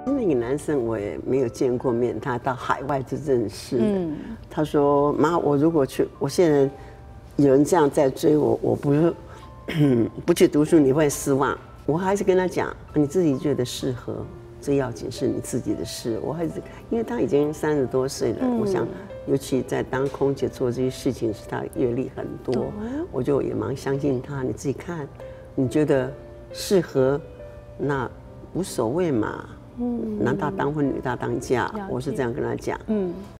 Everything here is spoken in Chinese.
那个男生我也没有见过面，他到海外就认识。他说：“妈，我如果去，我现在有人这样在追我，我不去读书，你会失望。”我还是跟他讲，你自己觉得适合，最要紧是你自己的事。我还是因为他已经30多岁了，我想，尤其在当空姐做这些事情，是他阅历很多，我就也蛮相信他。你自己看，你觉得适合，那无所谓嘛。男大当婚，女大当嫁，我是这样跟他讲。